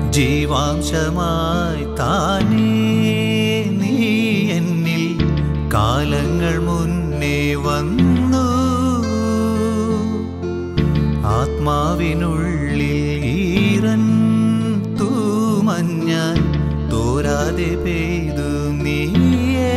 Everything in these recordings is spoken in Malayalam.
ജീവാംശമായി താനേ നീ എന്നിൽ കാലങ്ങൾ മുന്നേ വന്നു. ആത്മാവിനുള്ളിൽ ഈറൻ തൂമഞ്ഞാൽ തോരാതെ പെയ്തു നീയേ.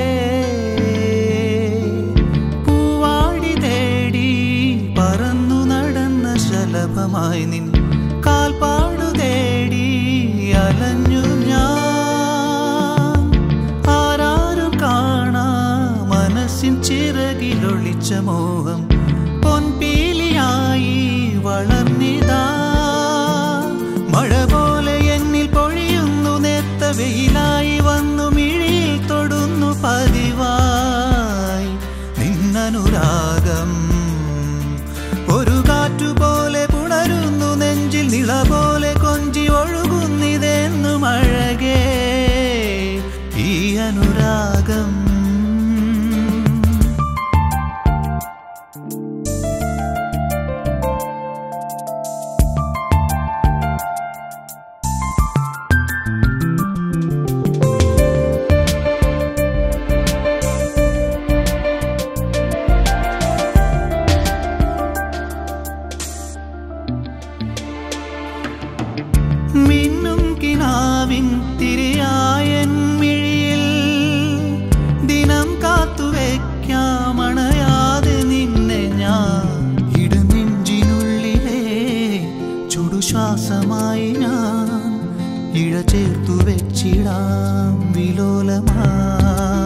പൂവാടി തേടി പറന്നു നടന്ന ശലഭമായി നിൻ കാൽപ്പാടു തേടി അലഞ്ഞു ഞാൻ. ആരാരും കാണാ മനസ്സിൻ ചിറകിലൊളിച്ച മോഹം പൊൻപീലിയായി വളർന്നിതാ. മഴ പോലെ എന്നിൽ പൊഴിയുന്നു, നേർത്ത വെയിലായി വന്നു മിഴിയിൽ തൊടുന്നു പതിവായി നിന്നനുരാഗം. ഒരു കാറ്റുപോലെ പുണരുന്നു നെഞ്ചിൽ, നിള പോലെ കൊഞ്ചി ഒഴുകുന്നിതെന്നു അഴകേ ഈ അനുരാഗം. മിന്നും കിനാവിൻ തിരിയായൻ മിഴിയിൽ ദിനം കാത്തുവെക്കാമണയാതെ നിന്നെ ഞാൻ. ഇടനെഞ്ചിനുള്ളിലെ ചുടുശ്വാസമായി ഞാൻ ഇഴ ചേർത്തു വെച്ചിടാം വിലോലമായി.